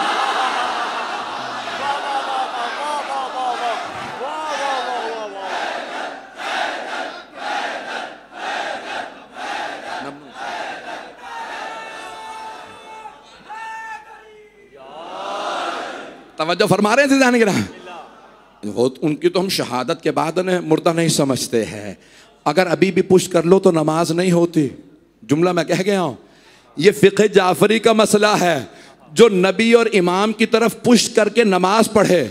तवज्जो फरमा रहे हैं जाने गिरा, उनकी तो हम शहादत के बाद मुर्दा नहीं समझते हैं। अगर अभी भी पुष्ट कर लो तो नमाज नहीं होती। जुमला मैं कह गया हूं, ये फिक़्ह जाफरी का मसला है। जो नबी और इमाम की तरफ पुष्ट करके नमाज पढ़े,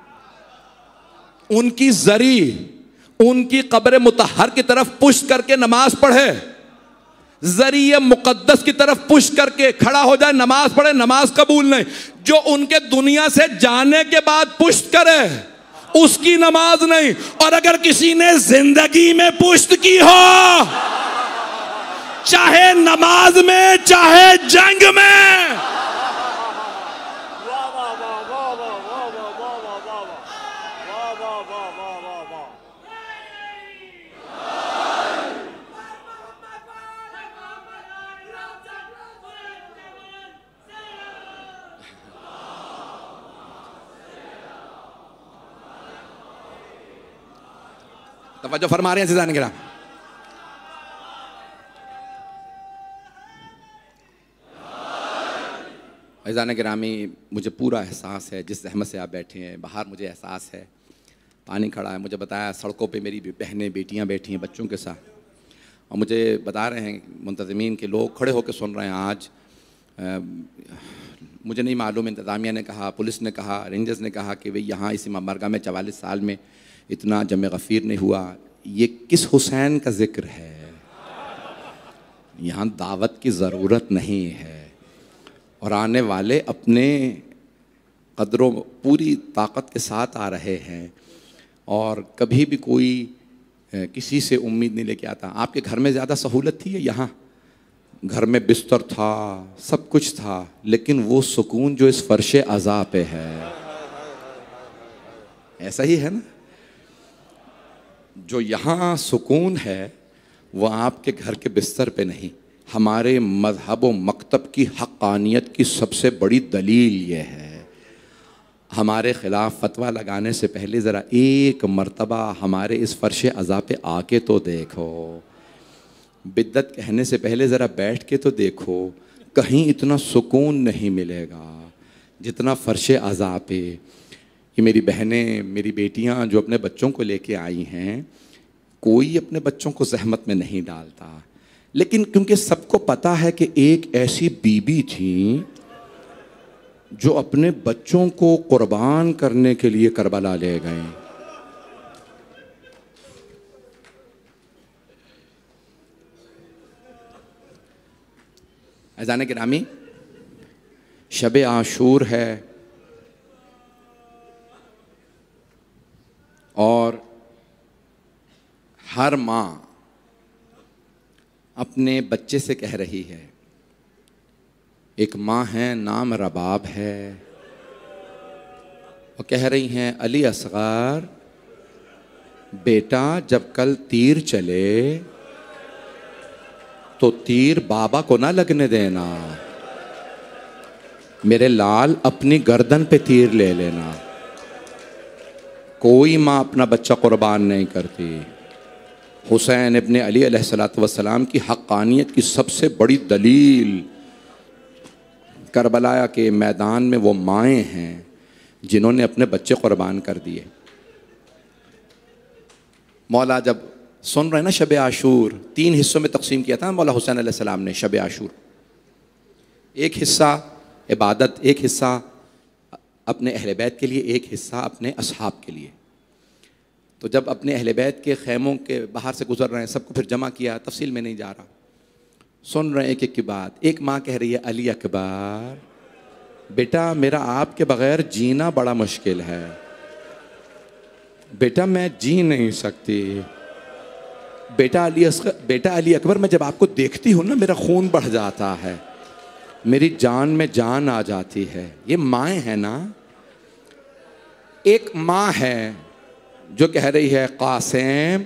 उनकी जरी, उनकी कब्र मुतहर की तरफ पुष्ट करके नमाज पढ़े, जरिए मुकद्दस की तरफ पुष्ट करके खड़ा हो जाए, नमाज पढ़े, नमाज कबूल नहीं। जो उनके दुनिया से जाने के बाद पुष्ट करे, उसकी नमाज नहीं। और अगर किसी ने जिंदगी में पुष्ट की हो, चाहे नमाज में चाहे जंग में, तवज्जो फरमा रहे हैं सिजान गिरा। अज़ान गिरामी, मुझे पूरा एहसास है जिस रहमत से आप बैठे हैं। बाहर मुझे एहसास है, पानी खड़ा है, मुझे बताया सड़कों पे मेरी बहनें बेटियां बैठी हैं बच्चों के साथ, और मुझे बता रहे हैं मुंतज़मीन के लोग खड़े होकर सुन रहे हैं। आज मुझे नहीं मालूम, इंतज़ामिया ने कहा, पुलिस ने कहा, रेंजर्स ने कहा कि भाई यहाँ इस इमाम बारगाह में 44 साल में इतना जमे गफ़ीर नहीं हुआ। ये किस हुसैन का जिक्र है? यहाँ दावत की ज़रूरत नहीं है, और आने वाले अपने कदरों पूरी ताकत के साथ आ रहे हैं, और कभी भी कोई किसी से उम्मीद नहीं लेके आता। आपके घर में ज़्यादा सहूलत थी, यहाँ घर में बिस्तर था, सब कुछ था, लेकिन वो सुकून जो इस फर्श अज़ा पे है, ऐसा ही है ना? जो यहाँ सुकून है वो आपके घर के बिस्तर पे नहीं। हमारे मज़हब व मकतब की हक़ानियत की सबसे बड़ी दलील ये है, हमारे ख़िलाफ़ फतवा लगाने से पहले ज़रा एक मर्तबा हमारे इस फ़र्श अज़ा पे आके तो देखो, बिद्दत कहने से पहले ज़रा बैठ के तो देखो। कहीं इतना सुकून नहीं मिलेगा जितना फ़र्श अज़ा पे। ये मेरी बहनें, मेरी बेटियां जो अपने बच्चों को लेके आई हैं, कोई अपने बच्चों को ज़हमत में नहीं डालता, लेकिन क्योंकि सबको पता है कि एक ऐसी बीबी थी जो अपने बच्चों को कुर्बान करने के लिए करबला ले गए। अज़ान गिरामी, शब आशूर है, और हर माँ अपने बच्चे से कह रही है, एक माँ है नाम रबाब है, वो कह रही हैं अली असग़र बेटा जब कल तीर चले तो तीर बाबा को ना लगने देना। मेरे लाल अपनी गर्दन पे तीर ले लेना। कोई माँ अपना बच्चा कुर्बान नहीं करती। हुसैन इब्ने अली अलैहिस्सलातु वस्सलाम की हक़ानियत की सबसे बड़ी दलील करबला के मैदान में वो माएँ हैं जिन्होंने अपने बच्चे कुर्बान कर दिए। मौला जब सुन रहे हैं ना शब आशूर, 3 हिस्सों में तकसीम किया था मौला हुसैन अलैहिस्सलाम ने शब आशूर। एक हिस्सा इबादत, एक हिस्सा अपने अहले बैत के लिए, एक हिस्सा अपने असहाब के लिए। तो जब अपने अहले बैत के खैमों के बाहर से गुजर रहे हैं, सबको फिर जमा किया, तफसील में नहीं जा रहा, सुन रहे हैं एक एक की बात। एक माँ कह रही है, अली अकबर बेटा मेरा आपके बगैर जीना बड़ा मुश्किल है, बेटा मैं जी नहीं सकती। बेटा अली अकबर मैं जब आपको देखती हूँ ना मेरा खून बढ़ जाता है, मेरी जान में जान आ जाती है। ये माएँ हैं ना। एक माँ है जो कह रही है, कासिम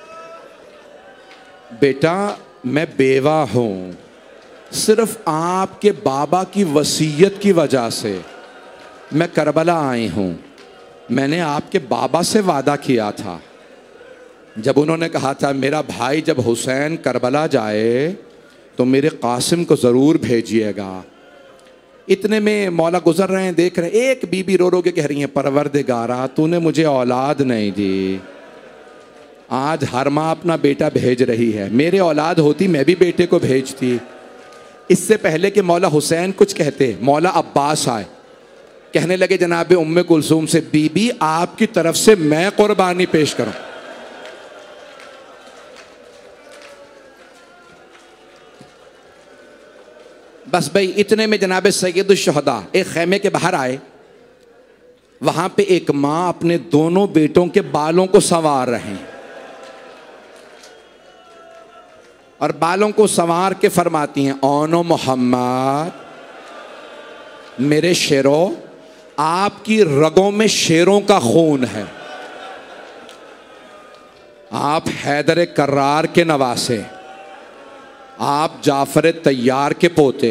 बेटा मैं बेवा हूँ, सिर्फ आपके बाबा की वसीयत की वजह से मैं करबला आई हूँ। मैंने आपके बाबा से वादा किया था, जब उन्होंने कहा था मेरा भाई जब हुसैन करबला जाए तो मेरे कासिम को ज़रूर भेजिएगा। इतने में मौला गुजर रहे हैं, देख रहे हैं, एक बीबी रो रो के कह रही है, परवरदिगारा तूने मुझे औलाद नहीं दी, आज हर माँ अपना बेटा भेज रही है, मेरे औलाद होती मैं भी बेटे को भेजती। इससे पहले कि मौला हुसैन कुछ कहते, मौला अब्बास आए, कहने लगे जनाब उम्मे कुलसूम से, बीबी आपकी तरफ से मैं कुर्बानी पेश करूं। बस भाई इतने में जनाब सैयद शुहदा एक खैमे के बाहर आए। वहां पे एक माँ अपने दोनों बेटों के बालों को संवार रहे हैं और बालों को संवार के फरमाती हैं, ओनो मोहम्मद मेरे शेरों, आपकी रगों में शेरों का खून है, आप हैदर कर्रार के नवासे, आप जाफर तैयार के पोते।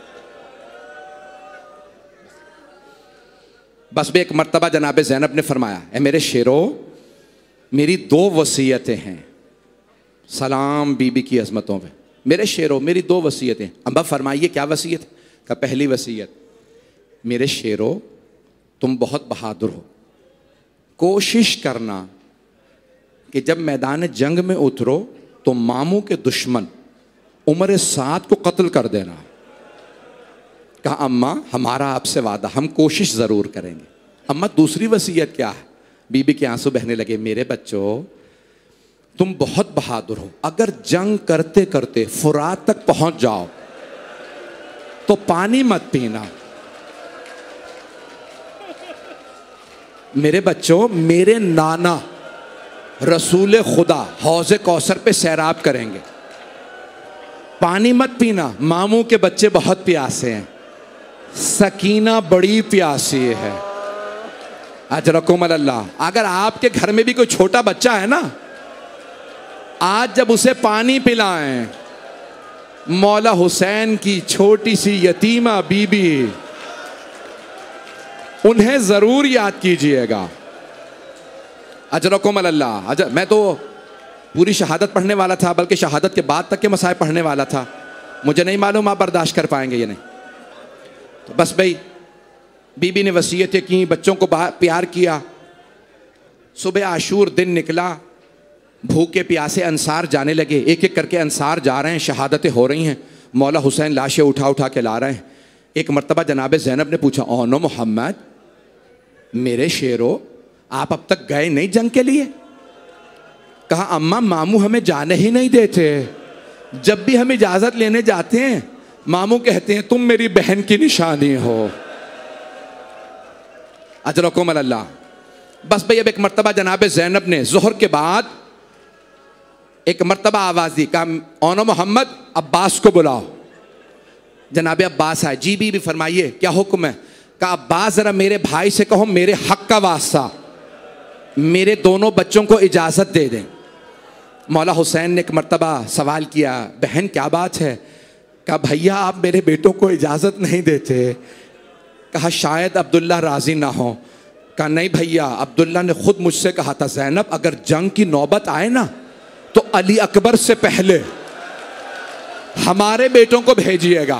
बस भी एक मर्तबा जनाब ज़ैनब ने फरमाया, ए मेरे शेरों मेरी 2 वसीयतें हैं, सलाम बीबी की अजमतों पे, मेरे शेरों मेरी 2 वसीयतें। अम्बा फरमाइए क्या वसीयत? का पहली वसीयत, मेरे शेरों तुम बहुत बहादुर हो, कोशिश करना कि जब मैदान जंग में उतरो तो मामू के दुश्मन उमर साद को कत्ल कर देना। कहा अम्मा हमारा आपसे वादा, हम कोशिश ज़रूर करेंगे। अम्मा दूसरी वसीयत क्या है? बीबी के आंसू बहने लगे, मेरे बच्चों तुम बहुत बहादुर हो, अगर जंग करते करते फुरात तक पहुंच जाओ तो पानी मत पीना। मेरे बच्चों मेरे नाना रसूल खुदा हौज़े कौसर पे सैराब करेंगे, पानी मत पीना, मामू के बच्चे बहुत प्यासे हैं, सकीना बड़ी प्यासी है, अजरकुम अल्लाह। अगर आपके घर में भी कोई छोटा बच्चा है ना, आज जब उसे पानी पिलाएं, मौला हुसैन की छोटी सी यतीमा बीबी, उन्हें जरूर याद कीजिएगा। अजरकुम अल्लाह। मैं तो पूरी शहादत पढ़ने वाला था, बल्कि शहादत के बाद तक के मसाइब पढ़ने वाला था, मुझे नहीं मालूम आप बर्दाश्त कर पाएंगे या नहीं। तो बस भाई बीबी ने वसीयतें की, बच्चों को प्यार किया। सुबह आशूर दिन निकला, भूखे प्यासे अंसार जाने लगे, एक एक करके अंसार जा रहे हैं, शहादतें हो रही हैं, मौला हुसैन लाशें उठा उठा के ला रहे हैं। एक मर्तबा जनाब ज़ैनब ने पूछा, ओनो मोहम्मद मेरे शेरों आप अब तक गए नहीं जंग के लिए? कहा अम्मा मामू हमें जाने ही नहीं देते, जब भी हम इजाज़त लेने जाते हैं मामू कहते हैं तुम मेरी बहन की निशानी हो। अजरकुम अल्लाह। बस भाई अब एक मर्तबा जनाब ज़ैनब ने ज़ोहर के बाद एक मर्तबा आवाज़ दी, कहा ओनो मोहम्मद अब्बास को बुलाओ। जनाब अब्बास आए। जी भी फरमाइए क्या हुक्म है? कहा अब्बास ज़रा मेरे भाई से कहो मेरे हक का वास्ता मेरे दोनों बच्चों को इजाज़त दे दें। मौला हुसैन ने एक मर्तबा सवाल किया, बहन क्या बात है? कहा भैया आप मेरे बेटों को इजाज़त नहीं देते, कहा शायद अब्दुल्ला राजी ना हो। कहा नहीं भैया, अब्दुल्ला ने खुद मुझसे कहा था ज़ैनब अगर जंग की नौबत आए ना तो अली अकबर से पहले हमारे बेटों को भेजिएगा।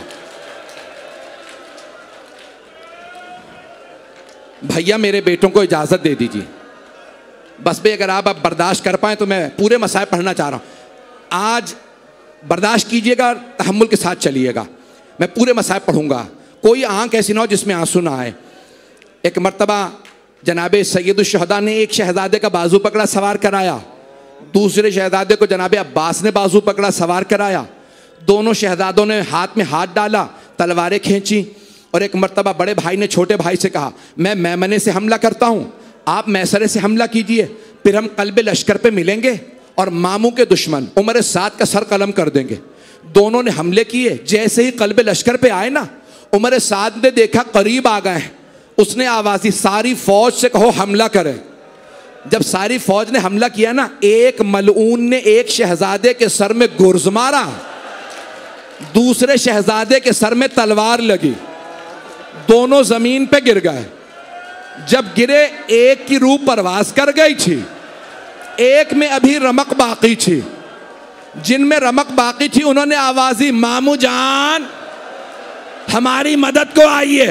भैया मेरे बेटों को इजाजत दे दीजिए, बस भाई अगर आप बर्दाश्त कर पाए तो मैं पूरे मसाइब पढ़ना चाह रहा हूं। आज बर्दाश्त कीजिएगा, तहम्मुल के साथ चलिएगा, मैं पूरे मसाइब पढ़ूंगा। कोई आंख ऐसी ना हो जिसमें आंसू ना आए। एक मर्तबा जनाब सैयदुल शुहदा ने एक शहजादे का बाजू पकड़ा, सवार कराया। दूसरे शहजादे को जनाब अब्बास ने बाजू पकड़ा, सवार कराया। दोनों शहजादों ने हाथ में हाथ डाला, तलवारें खींची। और एक मर्तबा बड़े भाई ने छोटे भाई से कहा मैं मैमने से हमला करता हूँ, आप मैसरे से हमला कीजिए, फिर हम कल्बे लश्कर पे मिलेंगे और मामू के दुश्मन उमर साद का सर कलम कर देंगे। दोनों ने हमले किए। जैसे ही कल्बे लश्कर पे आए ना, उमर साद ने देखा करीब आ गए, उसने आवाज़ दी सारी फौज से कहो हमला करे। जब सारी फौज ने हमला किया ना, एक मलऊन ने एक शहजादे के सर में गुर्ज मारा, दूसरे शहजादे के सर में तलवार लगी, दोनों जमीन पे गिर गए। जब गिरे एक की रूह परवास कर गई थी, एक में अभी रमक बाकी थी। जिनमें रमक बाकी थी उन्होंने आवाज दी मामू जान हमारी मदद को आइए।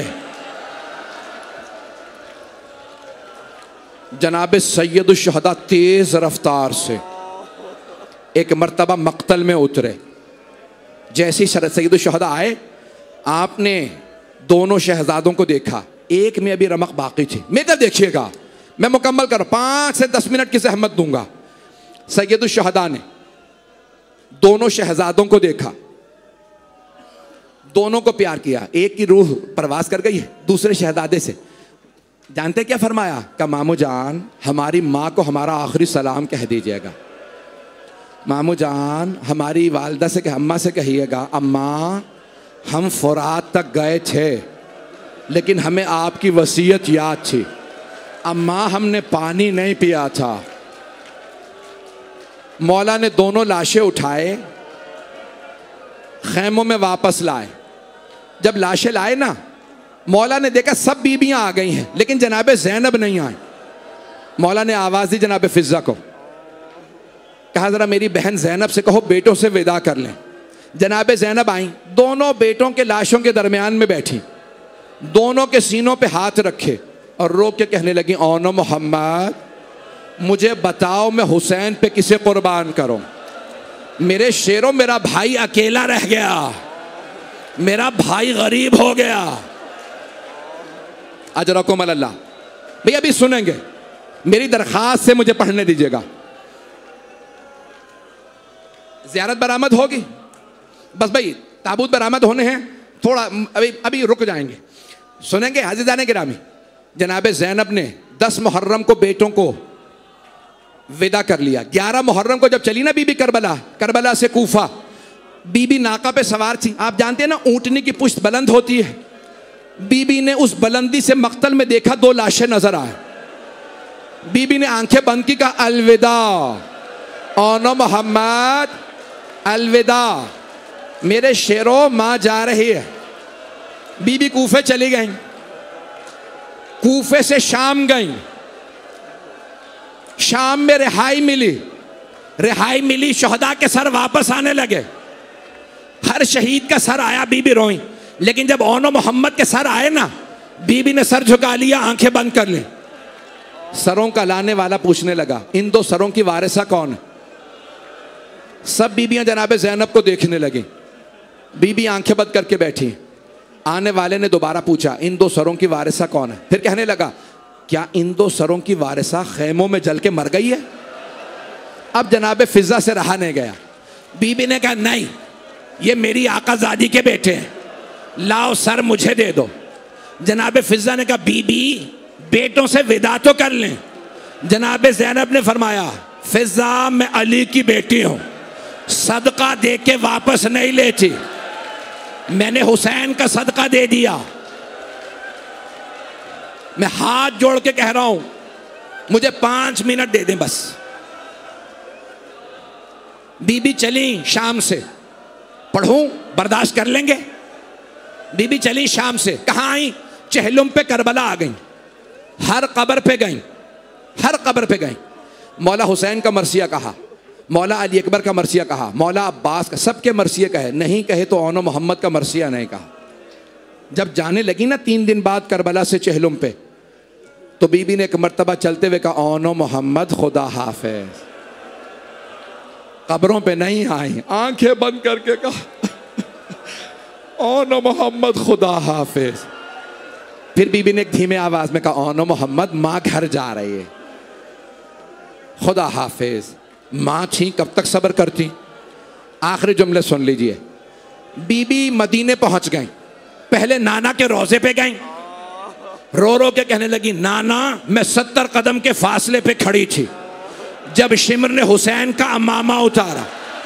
जनाब सैयदुल शुहदा तेज रफ्तार से एक मर्तबा मक्तल में उतरे। जैसे ही सैयदुल शुहदा आए, आपने दोनों शहजादों को देखा, एक में अभी रमक बाकी थी। मेरे देखिएगा, मैं मुकम्मल करूं, 5 से 10 मिनट की सहमत दूंगा। सैयदुल शुहदा ने दोनों शहजादों को देखा, दोनों को प्यार किया। एक की रूह परवास कर गई दूसरे शहजादे से। जानते क्या फरमाया? का मामू जान हमारी माँ को हमारा आखिरी सलाम कह दीजिएगा। मामू जान हमारी वालदा से अम्मा से कहिएगा अम्मा हम फुरात तक गए थे लेकिन हमें आपकी वसीयत याद थी। अम्मा हमने पानी नहीं पिया था। मौला ने दोनों लाशें उठाए, खैमों में वापस लाए। जब लाशें लाए ना, मौला ने देखा सब बीबियां आ गई हैं लेकिन जनाब ज़ैनब नहीं आई। मौला ने आवाज़ दी जनाब फिज़ा को, कहा ज़रा मेरी बहन ज़ैनब से कहो बेटों से विदा कर लें। जनाब ज़ैनब आई, दोनों बेटों के लाशों के दरमियान में बैठी, दोनों के सीनों पे हाथ रखे और रो के कहने लगी ओनो मोहम्मद मुझे बताओ मैं हुसैन पे किसे कुर्बान करूं। मेरे शेरों मेरा भाई अकेला रह गया, मेरा भाई गरीब हो गया। अजरकुम अल्लाह। भैया अभी सुनेंगे, मेरी दरखास्त से मुझे पढ़ने दीजिएगा। ज़ियारत बरामद होगी, बस भाई ताबूत बरामद होने हैं, थोड़ा अभी रुक जाएंगे। सुनेंगे अज़ीज़ान गिरामी, जनाब ज़ैनब ने 10 मुहर्रम को बेटों को विदा कर लिया। 11 मुहर्रम को जब चली ना बीबी करबला से कूफा, बीबी नाका पे सवार थी। आप जानते हैं ना ऊँटनी की पुश्त बुलंद होती है। बीबी ने उस बुलंदी से मक्तल में देखा 2 लाशें नजर आए। बीबी ने आंखें बंद की, कहा अलविदा ओनो मोहम्मद अलविदा, मेरे शेरों माँ जा रही है। बीबी कूफे चली गई, कूफे से शाम गई, शाम में रिहाई मिली, शुहदा के सर वापस आने लगे। हर शहीद का सर आया, बीबी रोई, लेकिन जब ओनो मोहम्मद के सर आए ना, बीबी ने सर झुका लिया, आंखें बंद कर ली। सरों का लाने वाला पूछने लगा इन 2 सरों की वारिसा कौन है? सब बीबियां जनाब ज़ैनब को देखने लगी। बीबी आंखें बंद करके बैठी। आने वाले ने दोबारा पूछा इन 2 सरों की वारिसा कौन है? फिर कहने लगा क्या इन 2 सरों की वारिसा खैमों में जल के मर गई है? अब जनाब फिज़ा से रहा नहीं गया। बीबी ने कहा नहीं, ये मेरी आकाज़ादी के बेटे हैं, लाओ सर मुझे दे दो। जनाब फिज़ा ने कहा बीबी बेटों से विदा तो कर लें। जनाब ज़ैनब ने फरमाया फिज़ा मैं अली की बेटी हूँ, सदका दे के वापस नहीं लेती, मैंने हुसैन का सदका दे दिया। मैं हाथ जोड़ के कह रहा हूं मुझे 5 मिनट दे दें बस। बीबी चली शाम से, पढ़ूं बर्दाश्त कर लेंगे। बीबी चली शाम से, कहाँ आई? चहलुम पे करबला आ गई, हर कब्र पे गई, हर कब्र पे गई। मौला हुसैन का मरसिया कहा, मौला अली अकबर का मरसिया कहा, मौला अब्बास का, सबके मरसिया कहे, नहीं कहे तो औनो मोहम्मद का मरसिया नहीं कहा। जब जाने लगी ना 3 दिन बाद करबला से चहलुम पे, तो बीबी ने एक मर्तबा चलते हुए कहा, औनो मोहम्मद खुदा हाफिज। कब्रों पे नहीं आई, आंखें बंद करके कहा, औनो मोहम्मद खुदा हाफिज। फिर बीबी ने एक धीमे आवाज में कहा, औनो मोहम्मद माँ घर जा रही है, खुदा हाफिज। माँ थी, कब तक सब्र करती। आखिरी जुमले सुन लीजिए। बीबी मदीने पहुंच गई, पहले नाना के रोजे पे गई, रो रो के कहने लगी, नाना मैं 70 कदम के फासले पे खड़ी थी जब शिमर ने हुसैन का अमामा उतारा।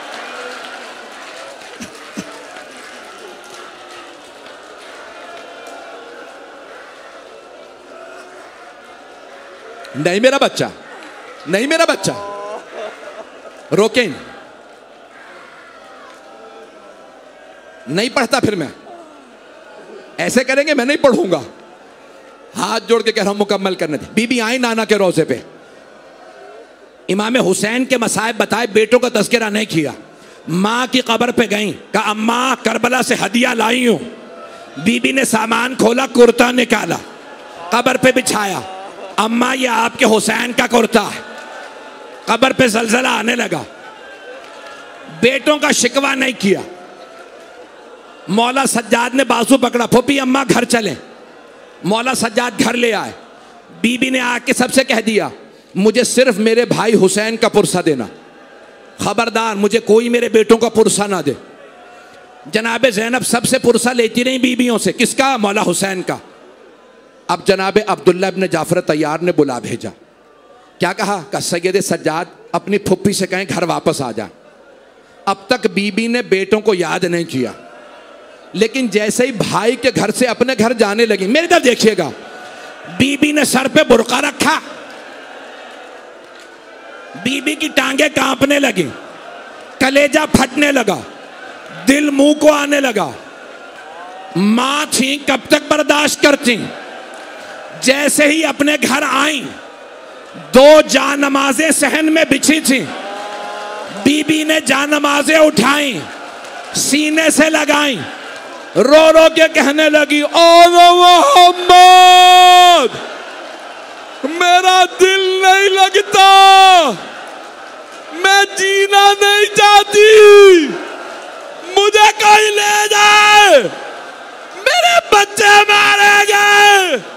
नहीं मेरा बच्चा, नहीं मेरा बच्चा, रोकें, नहीं पढ़ता फिर मैं ऐसे करेंगे, मैं नहीं पढ़ूंगा। हाथ जोड़ के कह रहा हूं मुकम्मल करने दे। बीबी आई नाना के रोजे पे, इमाम हुसैन के मसाइब बताए, बेटों का तज़किरा नहीं किया। माँ की कब्र पे गई, कहा अम्मा करबला से हदिया लाई हूं। बीबी ने सामान खोला, कुर्ता निकाला, कब्र पे बिछाया, अम्मा ये आपके हुसैन का कुर्ता है। कब्र पे जलजला आने लगा, बेटों का शिकवा नहीं किया। मौला सज्जाद ने बाजू पकड़ा, फूफी अम्मा घर चले। मौला सज्जाद घर ले आए। बीबी ने आके सबसे कह दिया, मुझे सिर्फ मेरे भाई हुसैन का पुरसा देना, खबरदार मुझे कोई मेरे बेटों का पुरसा ना दे। जनाबे ज़ैनब सबसे पुरसा लेती रही बीबियों से, किसका? मौला हुसैन का। अब जनाबे अब्दुल्ला इब्न जाफर तैयार ने बुला भेजा। क्या कहा? का सैयद सज्जाद अपनी फुप्पी से कहें घर वापस आ जा। अब तक बीबी ने बेटों को याद नहीं किया, लेकिन जैसे ही भाई के घर से अपने घर जाने लगी, मेरे इधर देखिएगा, बीबी ने सर पे बुर्का रखा, बीबी की टांगे कांपने लगी, कलेजा फटने लगा, दिल मुंह को आने लगा। मां थी, कब तक बर्दाश्त करती। जैसे ही अपने घर आई, 2 जानमाजें सहन में बिछी थी, बीबी ने जानमाजें उठाई, सीने से लगाई, रो रो के कहने लगी, ओ मोहम्मद मेरा दिल नहीं लगता, मैं जीना नहीं चाहती, मुझे कोई ले जाए, मेरे बच्चे मारे गए।